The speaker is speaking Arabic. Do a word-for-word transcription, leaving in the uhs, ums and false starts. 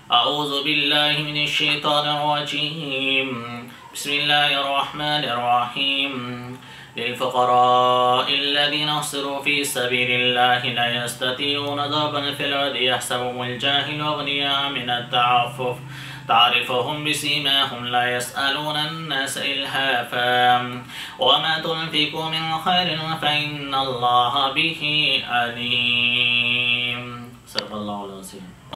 أعوذ بالله من الشيطان الرجيم. بسم الله الرحمن الرحيم. للفقراء الذين احصروا في سبيل الله لا يستطيعون ضربا في الأرض يحسبهم الجاهل أغنياء من التعفف تعرفهم بسيماهم لا يسألون الناس إلهافا وما تنفقوا من خير فإن الله به عليم. صدق الله العظيم.